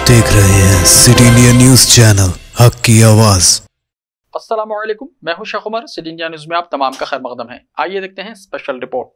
देख रहे हैं सिटी इंडिया न्यूज चैनल, हक की आवाज। अस्सलामुअलैकुम, मैं हूं Sheikh Umar. City India news में आप तमाम का खैर मकदम है। आइए देखते हैं स्पेशल रिपोर्ट।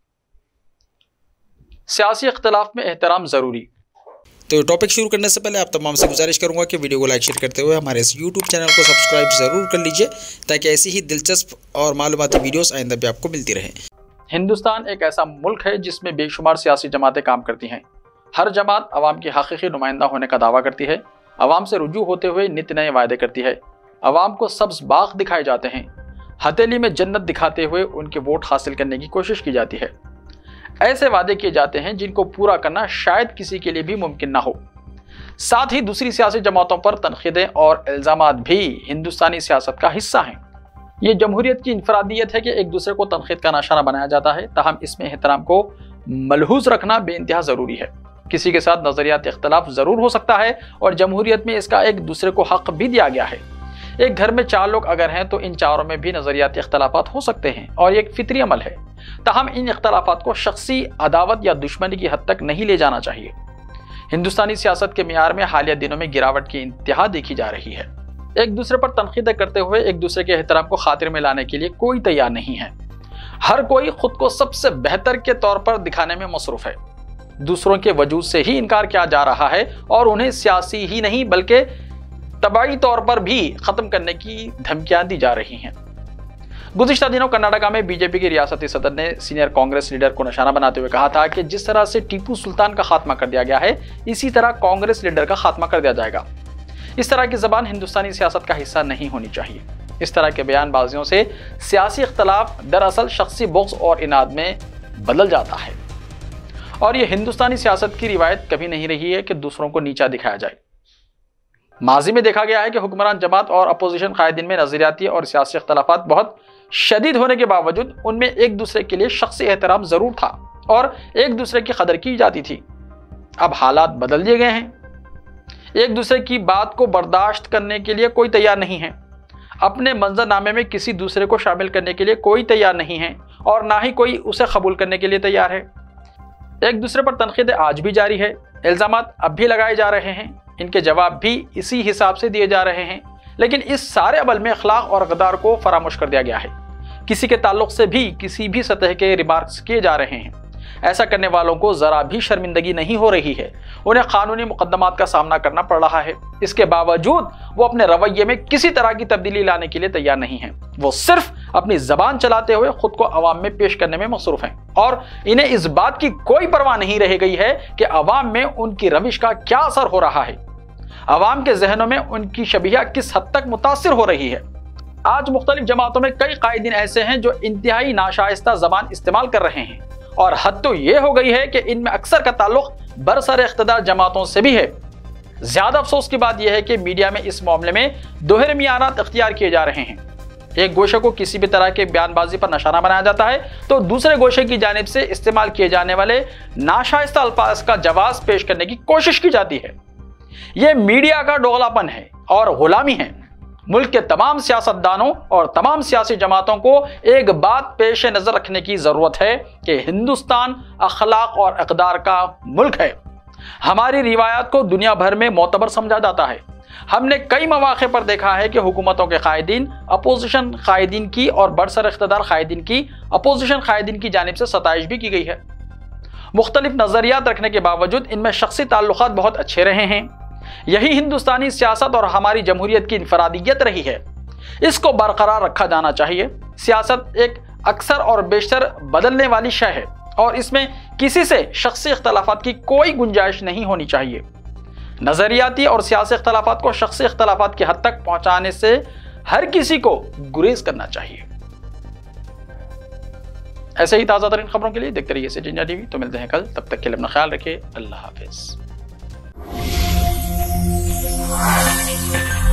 सियासी इख्तिलाफ में एहतराम जरूरी। तो टॉपिक शुरू करने से पहले आप तमाम से गुजारिश करूंगा कि वीडियो को लाइक शेयर करते हुए हमारे इस यूट्यूब चैनल को सब्सक्राइब ज़रूर कर लीजिए, ताकि ऐसी ही दिलचस्प और मालूमाती वीडियोस आइंदा भी आपको मिलती रहें। हिंदुस्तान एक ऐसा मुल्क है जिसमें बेशुमार सियासी जमातें काम करती हैं। हर जमात अवाम की हकीकी नुमाइंदा होने का दावा करती है, अवाम से रुजू होते हुए नित नए वायदे करती है, अवाम को सब्ज बाग दिखाए जाते हैं, हथेली में जन्नत दिखाते हुए उनके वोट हासिल करने की कोशिश की जाती है। ऐसे वादे किए जाते हैं जिनको पूरा करना शायद किसी के लिए भी मुमकिन ना हो। साथ ही दूसरी सियासी जमातों पर तनकीदें और इल्जामात भी हिंदुस्तानी सियासत का हिस्सा हैं। ये जमहूरियत की इनफरादियत है कि एक दूसरे को तनकीद का निशाना बनाया जाता है, ताहम इसमें एहतराम को मलहूज रखना बेइंतहा ज़रूरी है। किसी के साथ नज़रियाती इख्तलाफ ज़रूर हो सकता है और जमहूरियत में इसका एक दूसरे को हक भी दिया गया है। एक घर में 4 लोग अगर हैं तो इन चारों में भी नज़रियाती इख्तलाफात हो सकते हैं और ये एक फितरी अमल है। ताहम इन इख्तलाफात को शख्सी अदावत या दुश्मनी की हद तक नहीं ले जाना चाहिए। हिंदुस्तानी सियासत के मियार में हालिया दिनों में गिरावट की इंतहा देखी जा रही है। एक दूसरे पर तनकीदें करते हुए एक दूसरे के एहतराम को खातिर में लाने के लिए कोई तैयार नहीं है। हर कोई खुद को सबसे बेहतर के तौर पर दिखाने में मसरूफ है। दूसरों के वजूद से ही इनकार किया जा रहा है और उन्हें सियासी ही नहीं बल्कि तबाई तौर पर भी खत्म करने की धमकियां दी जा रही हैं। गुज़िश्ता दिनों कर्नाटका में बीजेपी के रियासती सदर ने सीनियर कांग्रेस लीडर को निशाना बनाते हुए कहा था कि जिस तरह से टीपू सुल्तान का खात्मा कर दिया गया है, इसी तरह कांग्रेस लीडर का खात्मा कर दिया जाएगा। इस तरह की जबान हिंदुस्तानी सियासत का हिस्सा नहीं होनी चाहिए। इस तरह के बयानबाजियों से सियासी इख्तलाफ दरअसल शख्सी बुग़्ज़ और इनाद में बदल जाता है और यह हिंदुस्तानी सियासत की रिवायत कभी नहीं रही है कि दूसरों को नीचा दिखाया जाए। माजी में देखा गया है कि हुक्मरान जमात और अपोजिशन कायदीन में नज़रियाती और सियासी इख्तलाफात बहुत शदीद होने के बावजूद उनमें एक दूसरे के लिए शख्सी एहतराम ज़रूर था और एक दूसरे की कदर की जाती थी। अब हालात बदल दिए गए हैं। एक दूसरे की बात को बर्दाश्त करने के लिए कोई तैयार नहीं है। अपने मंजरनामे में किसी दूसरे को शामिल करने के लिए कोई तैयार नहीं है और ना ही कोई उसे कबूल करने के लिए तैयार है। एक दूसरे पर तनकीदें आज भी जारी है, इल्ज़ामात अब भी लगाए जा रहे हैं, इनके जवाब भी इसी हिसाब से दिए जा रहे हैं। लेकिन इस सारे अमल में अखलाक और गदार को फरामोश कर दिया गया है। किसी के ताल्लुक से भी किसी भी सतह के रिमार्क्स किए जा रहे हैं। ऐसा करने वालों को ज़रा भी शर्मिंदगी नहीं हो रही है। उन्हें कानूनी मुकदमात का सामना करना पड़ रहा है। इसके बावजूद वो अपने रवैये में किसी तरह की तब्दीली लाने के लिए तैयार नहीं है। वो सिर्फ अपनी जबान चलाते हुए खुद को अवाम में पेश करने में मसरूफ हैं और इन्हें इस बात की कोई परवाह नहीं रह गई है कि अवाम में उनकी रविश का क्या असर हो रहा है, अवाम के जहनों में उनकी शबीहा किस हद तक मुतासिर हो रही है। आज मुख्तलिफ जमातों में कई कायदीन ऐसे हैं जो इंतहाई नाशाइस्ता जबान इस्तेमाल कर रहे हैं और हद तो यह हो गई है कि इनमें अक्सर का ताल्लुक बरसर इख्तिदार जमातों से भी है। ज्यादा अफसोस की बात यह है कि मीडिया में इस मामले में दोहरे मियारात इख्तियार किए जा रहे हैं। एक गोशे को किसी भी तरह के बयानबाजी पर निशाना बनाया जाता है तो दूसरे गोशे की जानिब से इस्तेमाल किए जाने वाले नाशाइस्ता अल्फाज का जवाब पेश करने की कोशिश की जाती है। यह मीडिया का दोगलापन है और गुलामी है। मुल्क के तमाम सियासतदानों और तमाम सियासी जमातों को एक बात पेश नज़र रखने की ज़रूरत है कि हिंदुस्तान अखलाक और इक़दार का मुल्क है। हमारी रिवायात को दुनिया भर में मोतबर समझा जाता है। हमने कई मौक़े पर देखा है कि हुकूमतों के कायदीन अपोजिशन कायदीन की और बरसर इख्तिदार कायदीन की अपोजिशन कायदीन की जानिब से सताइश भी की गई है। मुख्तलिफ नज़रियात रखने के बावजूद इनमें शख्सी ताल्लुकात बहुत अच्छे रहे हैं। यही हिंदुस्तानी सियासत और हमारी जमहूरियत की इनफरादियत रही है। इसको बरकरार रखा जाना चाहिए। सियासत एक अक्सर और बेशतर बदलने वाली शय है और इसमें किसी से शख्सी इख्तलाफात की कोई गुंजाइश नहीं होनी चाहिए। नज़रियाती और सियासी इख्तलाफात को शख्सी इख्तलाफात की हद तक पहुंचाने से हर किसी को गुरेज करना चाहिए। ऐसे ही ताज़ा तरीन खबरों के लिए देखते रहिए सिटी इंडिया टीवी। तो मिलते हैं कल, तब तक के लिए अपना ख्याल रखिए। अल्लाह हाफिज़।